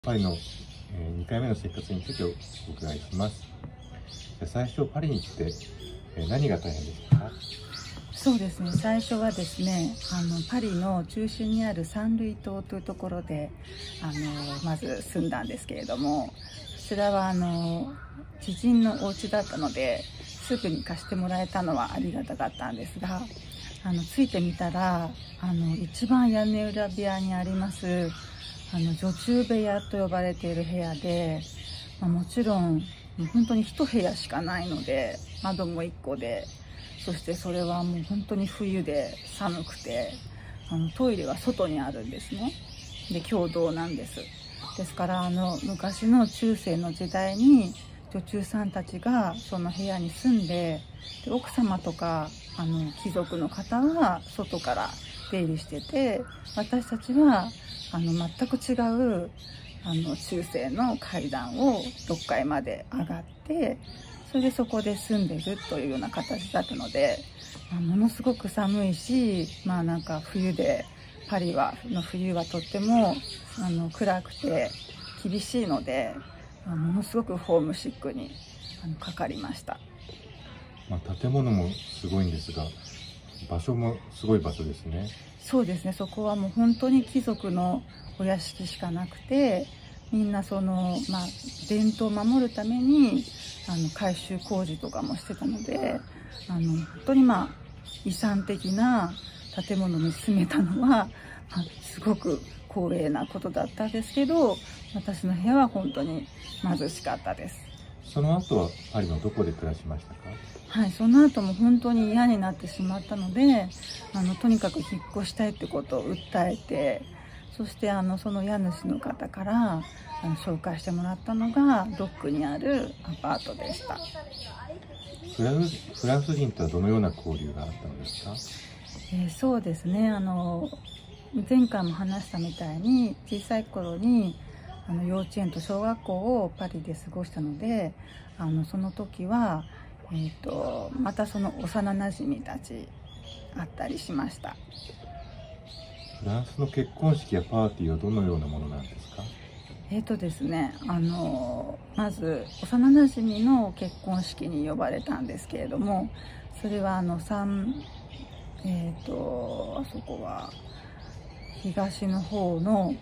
パリの2回目の生活についてお伺いします。最初パリに来て何が大変でしたか？ そうですね、最初はですね、パリの中心にあるサンルイ島というところでまず住んだんですけれども、こちらは知人のお家だったのですぐに貸してもらえたのはありがたかったんですが、着いてみたら一番屋根裏部屋にあります女中部屋と呼ばれている部屋で、もちろん本当に一部屋しかないので、窓も1個で、そしてそれはもう本当に冬で寒くて、トイレは外にあるんですね。で、共同なんです。ですから昔の中世の時代に女中さんたちがその部屋に住んで、奥様とか貴族の方は外から出入りしてて、私たちは全く違う中世の階段を6階まで上がって、それでそこで住んでるというような形だったので、ものすごく寒いし、なんか冬でパリの冬はとっても暗くて厳しいので、ものすごくホームシックにかかりました。 建物もすごいんですが、場所もすごい場所ですね。 そうですね、そこはもう本当に貴族のお屋敷しかなくて、みんな伝統を守るために改修工事とかもしてたので、本当に遺産的な建物に住めたのは、すごく光栄なことだったんですけど、私の部屋は本当に貧しかったです。 その後はパリのどこで暮らしましたか？ はい、その後も本当に嫌になってしまったので、とにかく引っ越したいってことを訴えて、そしてその家主の方から紹介してもらったのがドックにあるアパートでした。 フランス人とはどのような交流があったのですか？ そうですね、前回も話したみたいに、小さい頃に幼稚園と小学校をパリで過ごしたので、その時はまたその幼なじみたちあったりしました。 フランスの結婚式やパーティーはどのようなものなんですか？ ですね、まず幼なじみの結婚式に呼ばれたんですけれども、それはあそこは東の方の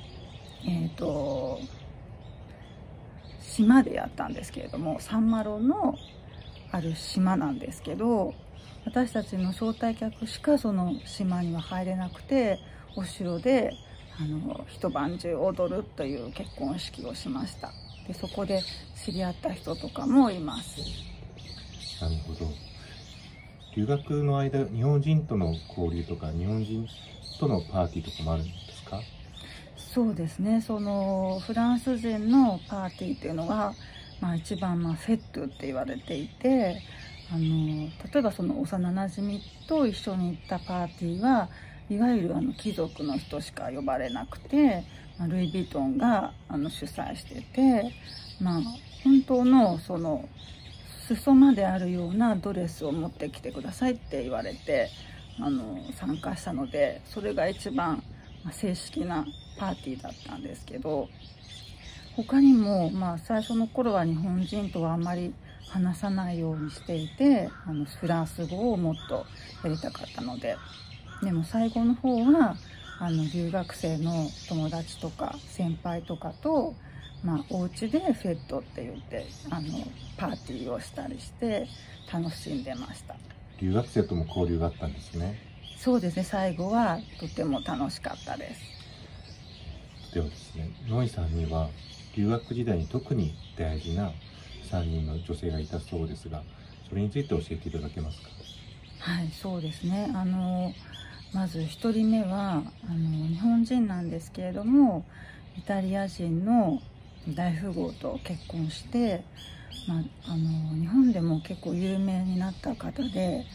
島でやったんですけれども、サンマロのある島なんですけど、私たちの招待客しかその島には入れなくて、お城で一晩中踊るという結婚式をしました。で、そこで知り合った人とかもいます。 なるほど。留学の間、日本人との交流とか日本人とのパーティーとかもあるんですか？ そうですね、そのフランス人のパーティーっていうのが、一番フェットって言われていて、例えばその幼なじみと一緒に行ったパーティーはいわゆる貴族の人しか呼ばれなくて、ルイ・ヴィトンが主催してて、本当のその裾まであるようなドレスを持ってきてくださいって言われて参加したので、それが一番正式なパーティーだったんですけど、他にも最初の頃は日本人とはあまり話さないようにしていて、フランス語をもっとやりたかったので、でも最後の方は留学生の友達とか先輩とかと、お家でフェットって言ってパーティーをしたりして楽しんでました。 留学生とも交流があったんですね。 そうですね、最後はとても楽しかったです。 ではですね、ノイさんには留学時代に特に大事な3人の女性がいたそうですが、それについて教えていただけますか？ はい、そうですね、まず1人目は日本人なんですけれども、イタリア人の大富豪と結婚して、日本でも結構有名になった方で、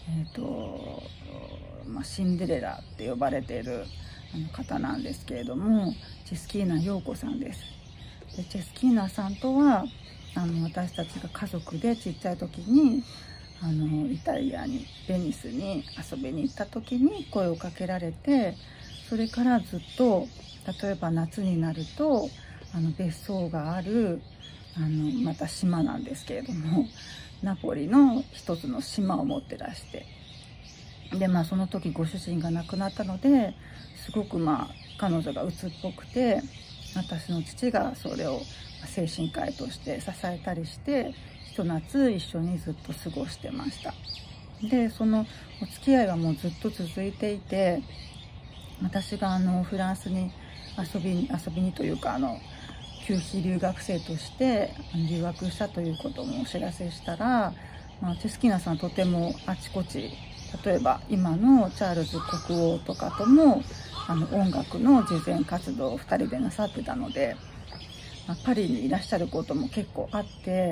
シンデレラって呼ばれている方なんですけれども、チェスキーナ陽子さんです。で、チェスキーナさんとは私たちが家族でちっちゃい時にイタリアにベニスに遊びに行った時に声をかけられて、それからずっと例えば夏になると別荘があるまた島なんですけれども、ナポリの一つの島を持ってらして、でその時ご主人が亡くなったので、すごく彼女が鬱っぽくて、私の父がそれを精神科医として支えたりして、ひと夏一緒にずっと過ごしてました。でそのお付き合いはもうずっと続いていて、私がフランスに遊びにというか給費留学生として留学したということもお知らせしたら、チェスキーナさんとてもあちこち、例えば今のチャールズ国王とかとも音楽の慈善活動を2人でなさってたので、パリにいらっしゃることも結構あって、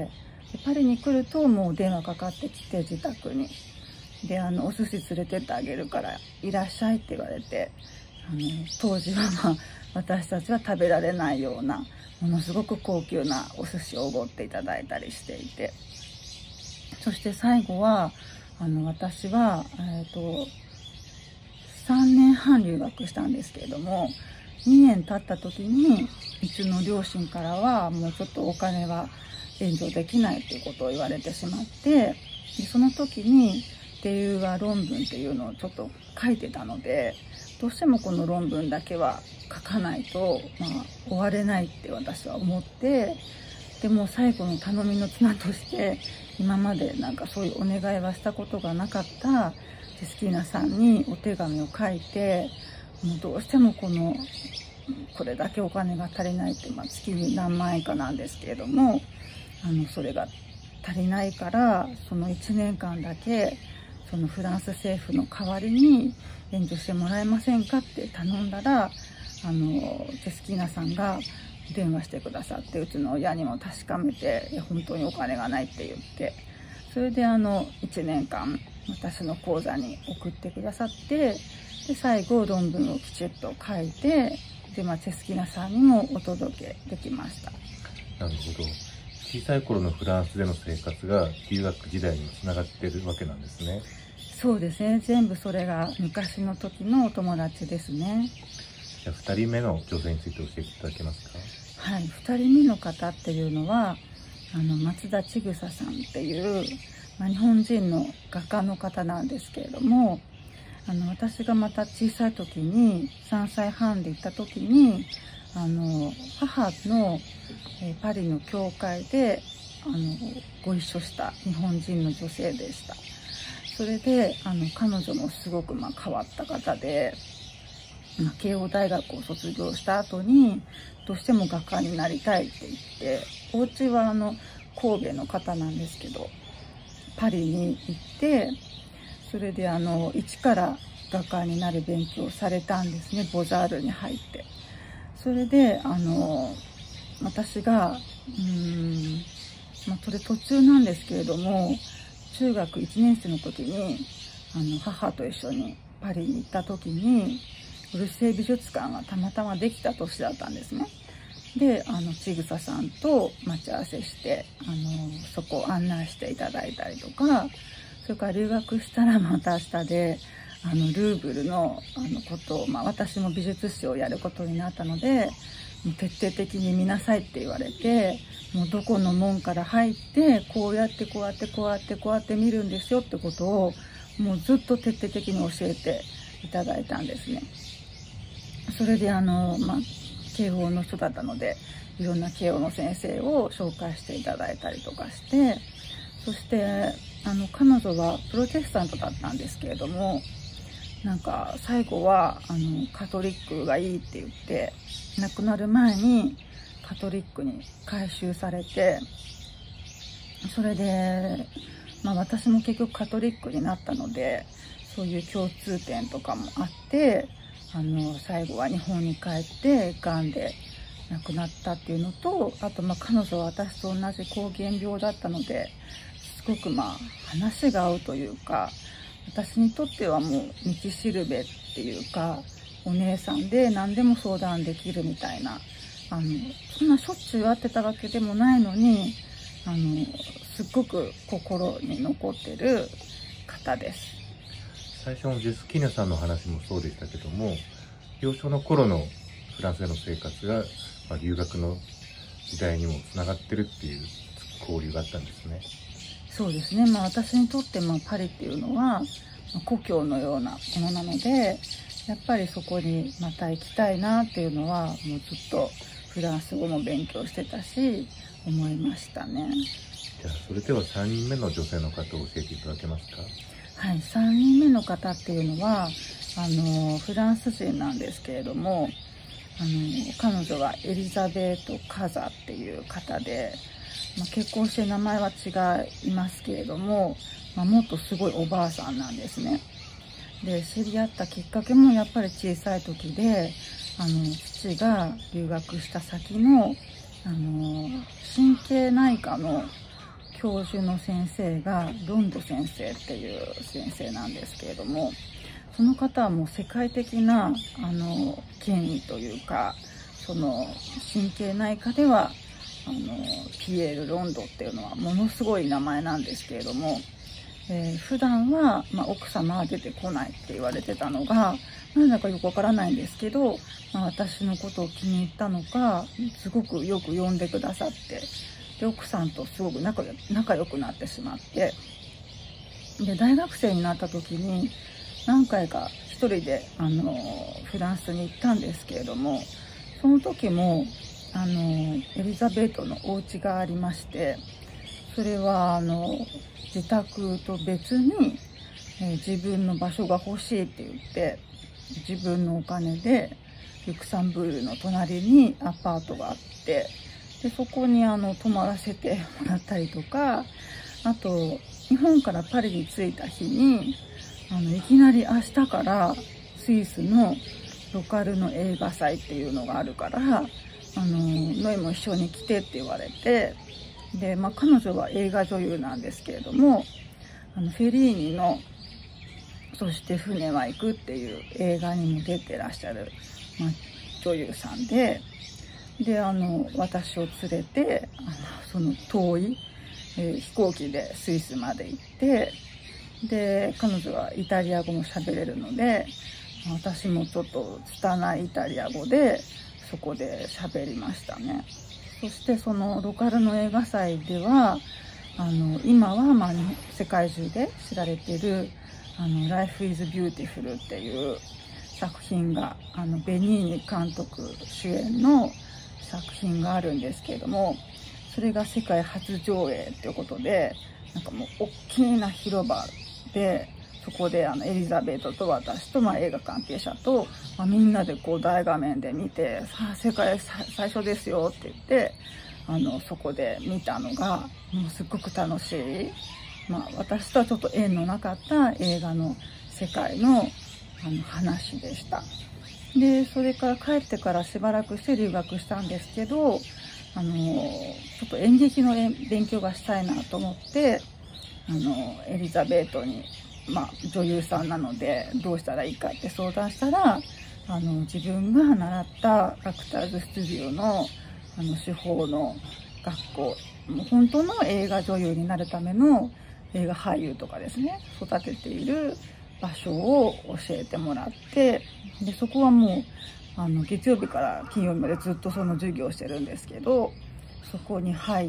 でパリに来るともう電話かかってきて、自宅にでお寿司連れてってあげるからいらっしゃいって言われて、当時は私たちは食べられないようなものすごく高級なお寿司をおごっていただいたりしていて、そして最後は私は3年半留学したんですけれども、2年経った時にうちの両親からはもうちょっとお金は援助できないということを言われてしまって、でその時にデユーガ論文っていうのをちょっと書いてたので、どうしてもこの論文だけは書かないと、終われないって私は思って、でも最後の頼みの綱として、今までそういうお願いはしたことがなかったチェスキーナさんにお手紙を書いて、もうどうしてもこれだけお金が足りないって、月に何万円かなんですけれども、それが足りないから、その1年間だけそのフランス政府の代わりに援助してもらえませんかって頼んだら、チェスキーナさんが電話してくださって、うちの親にも確かめて、本当にお金がないって言って、それで1年間私の口座に送ってくださって、で最後論文をきちっと書いて、でチェスキーナさんにもお届けできました。 なるほど。小さい頃のフランスでの生活が留学時代につながっているわけなんですね。 そうですね、全部それが昔の時のお友達ですね。 じゃあ2人目の女性について教えていただけますか？ はい、2人目の方っていうのは松田千草さんっていう、日本人の画家の方なんですけれども、私がまた小さい時に3歳半で行った時に母のパリの教会でご一緒した日本人の女性でした。それで彼女もすごく変わった方で、慶応大学を卒業した後にどうしても画家になりたいって言って、お家は神戸の方なんですけど、パリに行って、それで一から画家になる勉強をされたんですね、ボザールに入って。それで私がそれ途中なんですけれども、中学1年生の時に母と一緒にパリに行った時に、オルセイ美術館がたまたまできた年だったんですね。で千草さんと待ち合わせして、そこを案内していただいたりとか、それから留学したらまた下でルーブルのことを、私も美術史をやることになったので、もう徹底的に見なさいって言われて、もうどこの門から入ってこうやってこうやってこうやってこうやって見るんですよってことをもうずっと徹底的に教えていただいたんですね。それで慶応の人だったので、いろんな慶応の先生を紹介していただいたりとかして、そして彼女はプロテスタントだったんですけれども、最後はカトリックがいいって言って、亡くなる前にカトリックに改宗されて、それで、私も結局カトリックになったので、そういう共通点とかもあって、最後は日本に帰ってがんで亡くなったっていうのと、あと彼女は私と同じ膠原病だったので、すごく話が合うというか、私にとってはもう道しるべっていうか、お姉さんで何でも相談できるみたいな、そんなしょっちゅう会ってたわけでもないのに、すっごく心に残ってる方です。 最初のジェスキーナさんの話もそうでしたけども、幼少の頃のフランスでの生活が、留学の時代にもつながってるっていう交流があったんですね。 そうですね、私にとってパリっていうのは故郷のようなものなので、やっぱりそこにまた行きたいなっていうのはもうずっとフランス語も勉強してたし思いましたね。 じゃあそれでは3人目の女性の方を教えていただけますか？ はい、3人目の方っていうのはフランス人なんですけれども、彼女はエリザベート・カザっていう方で、結婚して名前は違いますけれども、もっとすごいおばあさんなんですね。で、知り合ったきっかけもやっぱり小さい時で、父が留学した先の、神経内科の教授の先生がロンド先生っていう先生なんですけれども、その方はもう世界的な権威というか、その神経内科ではピエール・ロンドっていうのはものすごい名前なんですけれども、普段は、奥様は出てこないって言われてたのが、なんだかよくわからないんですけど、私のことを気に入ったのかすごくよく呼んでくださって、で奥さんとすごく仲良くなってしまって、で大学生になった時に何回か一人でフランスに行ったんですけれども、その時もエリザベートのお家がありまして、それは自宅と別に、自分の場所が欲しいって言って自分のお金でリュクサンブールの隣にアパートがあって、でそこに泊まらせてもらったりとか、あと日本からパリに着いた日にいきなり明日からスイスのロカルの映画祭っていうのがあるからノイも一緒に来てって言われて、で、彼女は映画女優なんですけれども、フェリーニのそして船は行くっていう映画にも出てらっしゃる、女優さんで、私を連れてその遠い、飛行機でスイスまで行って、で彼女はイタリア語も喋れるので、私もちょっと拙いイタリア語でそこで喋りましたね。そしてそのロカルの映画祭では今は世界中で知られているLife is Beautiful っていう作品がベニーニ監督主演の作品があるんですけれども、それが世界初上映っていうことで、なんかもう大きな広場で、そこでエリザベートと私と、映画関係者と、みんなでこう大画面で見て、さあ世界最初ですよって言ってそこで見たのがもうすっごく楽しい、私とはちょっと縁のなかった映画の世界の話でした。でそれから帰ってからしばらくして留学したんですけど、ちょっと演劇の勉強がしたいなと思ってエリザベートに、女優さんなのでどうしたらいいかって相談したら、自分が習ったアクターズスタジオの手法の学校、もう本当の映画女優になるための映画俳優とかですね、育てている場所を教えてもらって、でそこはもう月曜日から金曜日までずっとその授業をしてるんですけど、そこに入って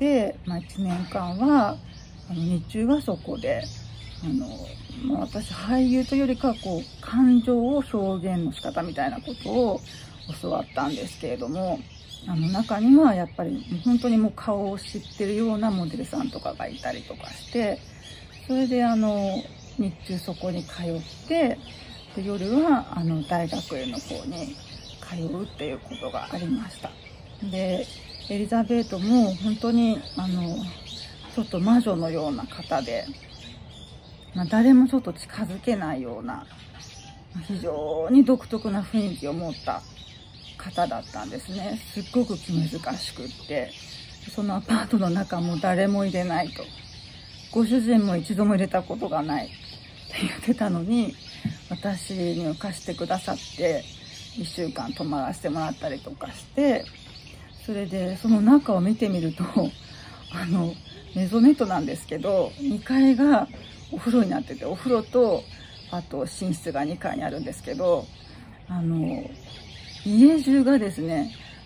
、1年間は日中はそこで私俳優というよりかはこう感情を表現の仕方みたいなことを教わったんですけれども、中にはやっぱり本当にもう顔を知ってるようなモデルさんとかがいたりとかして、それで日中そこに通って、で夜は大学園の方に通うっていうことがありました。でエリザベートも本当にちょっと魔女のような方で、誰もちょっと近づけないような非常に独特な雰囲気を持った方だったんですね。すっごく気難しくって、そのアパートの中も誰も入れないと、ご主人も一度も入れたことがないって言ってたのに、私に貸してくださって1週間泊まらせてもらったりとかして、それでその中を見てみるとメゾネットなんですけど、2階がお風呂になってて、お風呂とあと寝室が2階にあるんですけど、家中がですね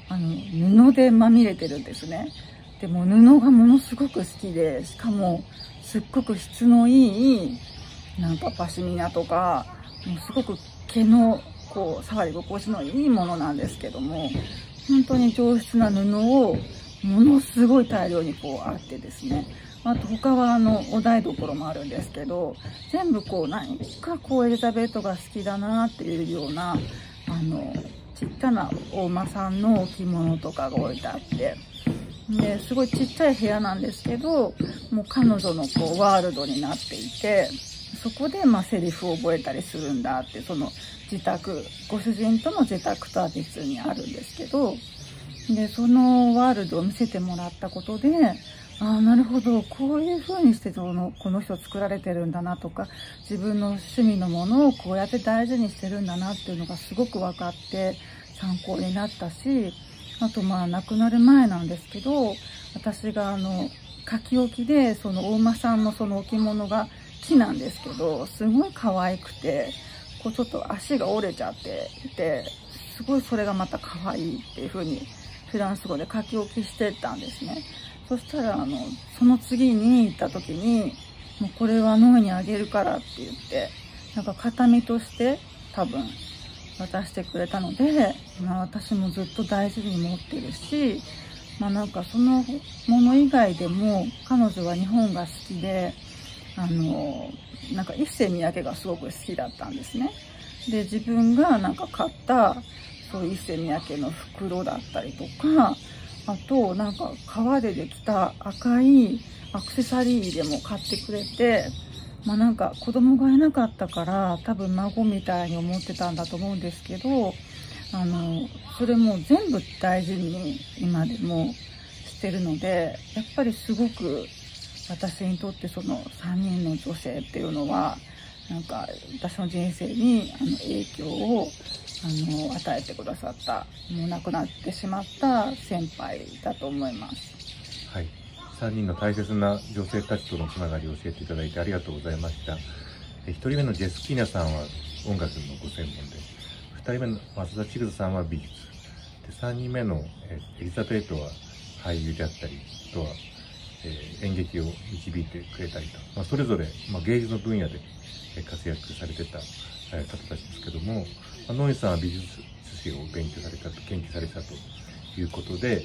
布でまみれてるんですね。でも布がものすごく好きで、しかもすっごく質のいいなんかパシミナとか、もうすごく毛のこう触り心地のいいものなんですけども、本当に上質な布をものすごい大量にこうあってですね、あと他はお台所もあるんですけど、全部こう何かこうエリザベートが好きだなっていうようなちっちゃなお馬さんの置物とかが置いてあって、ですごいちっちゃい部屋なんですけど、もう彼女のこうワールドになっていて、そこでセリフを覚えたりするんだって、その自宅、ご主人との自宅とは別にあるんですけど、でそのワールドを見せてもらったことで、なるほど、こういう風にしてこの人作られてるんだなとか、自分の趣味のものをこうやって大事にしてるんだなっていうのがすごく分かって参考になったし、あと亡くなる前なんですけど、私が書き置きでそのお馬さんのその置物が木なんですけど、すごい可愛くて、こうちょっと足が折れちゃっていて、すごいそれがまた可愛いっていう風にフランス語で書き置きしてたんですね。そしたらその次に行った時に、もうこれはノイにあげるからって言って、なんか形見として多分渡してくれたので、私もずっと大事に持ってるし、なんかそのもの以外でも彼女は日本が好きで、なんか一世三宅がすごく好きだったんですね。で自分がなんか買ったそういう一世三宅の袋だったりとか、あとなんか革でできた赤いアクセサリーでも買ってくれて、なんか子供がいなかったから多分孫みたいに思ってたんだと思うんですけど、それも全部大事に今でもしてるので、やっぱりすごく私にとってその3人の女性っていうのはなんか私の人生に影響を与えてくださった、もう亡くなってしまった先輩だと思います。 はい、3人の大切な女性たちとのつながりを教えていただいてありがとうございました。1人目のジェスキーナさんは音楽のご専門で、2人目の松田千草さんは美術で、3人目のエリザベートは俳優であったり、あとは演劇を導いてくれたりと、それぞれ芸術の分野で活躍されてた方たちですけども、ノイさんは美術史を研究されたということで、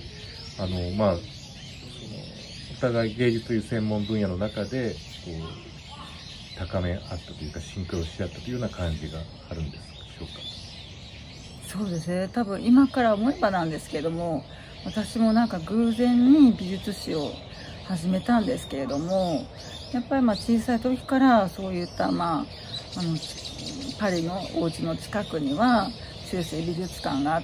お互い芸術という専門分野の中でこう高め合ったというかシンクロし合ったというような感じがあるんでしょうか。 そうですね、多分今から思えばなんですけども、私もなんか偶然に美術史を始めたんですけれども、やっぱり小さい時からそういったパリのお家の近くには中世美術館があって、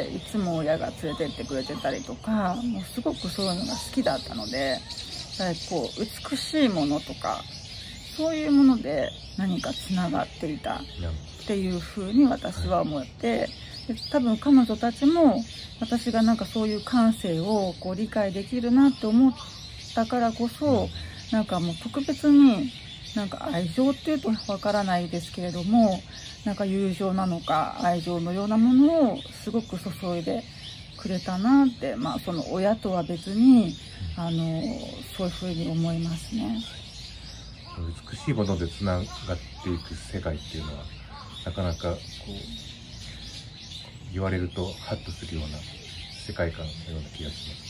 いつも親が連れてってくれてたりとか、もうすごくそういうのが好きだったので、やっぱりこう美しいものとかそういうもので何かつながっていたっていうふうに私は思って、で多分彼女たちも私がなんかそういう感性をこう理解できるなって思ったからこそ、なんかもう特別になんか愛情っていうとわからないですけれども、なんか友情なのか愛情のようなものをすごく注いでくれたなって、その親とは別にそういうふうに思いますね。 美しいものでつながっていく世界っていうのはなかなかこう言われるとハッとするような世界観のような気がします。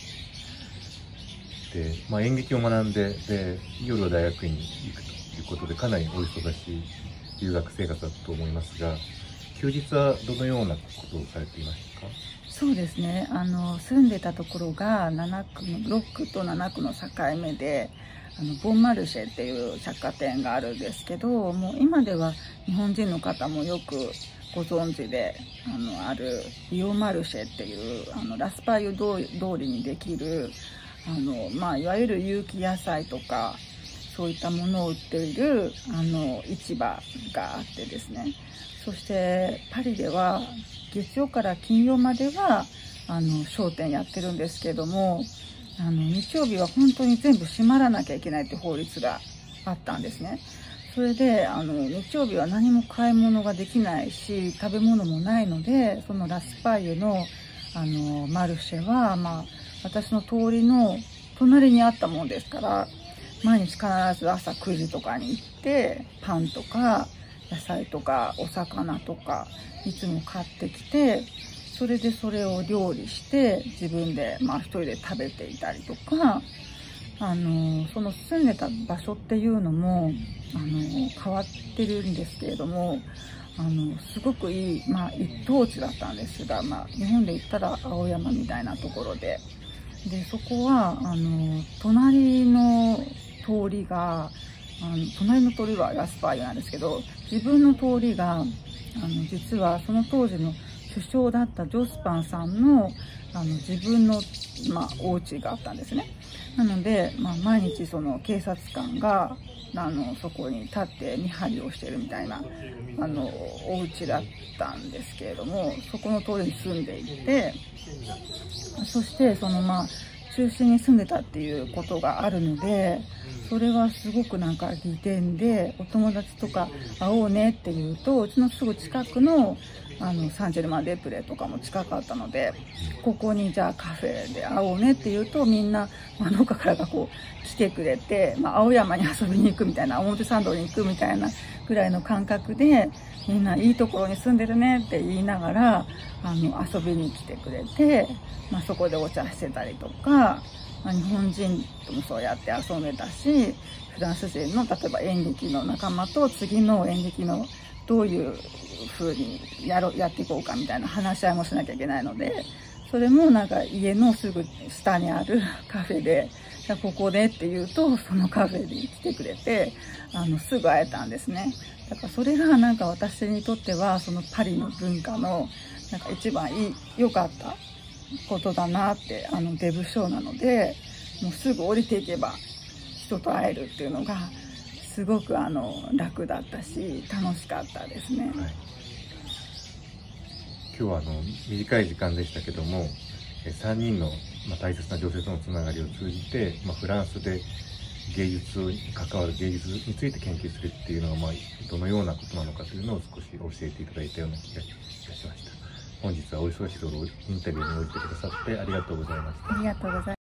で、演劇を学んで、夜は大学院に行くということで、かなりお忙しい留学生活だったと思いますが、休日はどのようなことをされていましたか？ そうですね、住んでたところが6区と7区の境目で、ボンマルシェっていう百貨店があるんですけど、もう今では日本人の方もよくご存知であるビオマルシェっていうラスパイユ通りにできるいわゆる有機野菜とかそういったものを売っている市場があってですね、そしてパリでは月曜から金曜までは商店やってるんですけども、日曜日は本当に全部閉まらなきゃいけないって法律があったんですね。それで日曜日は何も買い物ができないし食べ物もないので、そのラスパイユのマルシェは、私の通りの隣にあったもんですから、毎日必ず朝9時とかに行ってパンとか野菜とかお魚とかいつも買ってきて、それでそれを料理して自分で一人で食べていたりとか、その住んでた場所っていうのも変わってるんですけれども、すごくいい、一等地だったんですが、日本で言ったら青山みたいなところで、そこは隣の通りがラスパーユなんですけど、自分の通りが実はその当時の首相だったジョスパンさんの自分の、お家があったんですね。なので、毎日その警察官がそこに立って見張りをしてるみたいなお家だったんですけれども、そこの通りに住んでいて、そしてその中心に住んでたっていうことがあるので、それはすごく利点で、お友達とか会おうねって言うと、うちのすぐ近くのサンジェルマン・デ・プレとかも近かったので、ここにじゃあカフェで会おうねって言うと、みんな農家からが来てくれて、青山に遊びに行くみたいな、表参道に行くみたいなぐらいの感覚で、みんないいところに住んでるねって言いながら遊びに来てくれて、そこでお茶してたりとか、日本人ともそうやって遊べたし、フランス人の例えば演劇の仲間と次の演劇のどういう風にやっていこうかみたいな話し合いもしなきゃいけないので、それも家のすぐ下にあるカフェで、じゃあここでって言うと、そのカフェに来てくれてすぐ会えたんですね。だからそれが私にとってはそのパリの文化の一番良かったことだなって、デブ賞なので、もうすぐ降りていけば人と会えるっていうのがすごく楽だったし楽しかったですね。 はい、今日は短い時間でしたけども、3人の大切な女性とのつながりを通じて、フランスで芸術に関わる芸術について研究するっていうのがどのようなことなのかというのを少し教えていただいたような気がいたしました。本日はお忙しいところインタビューに応じてくださってありがとうございました。 ありがとうございます。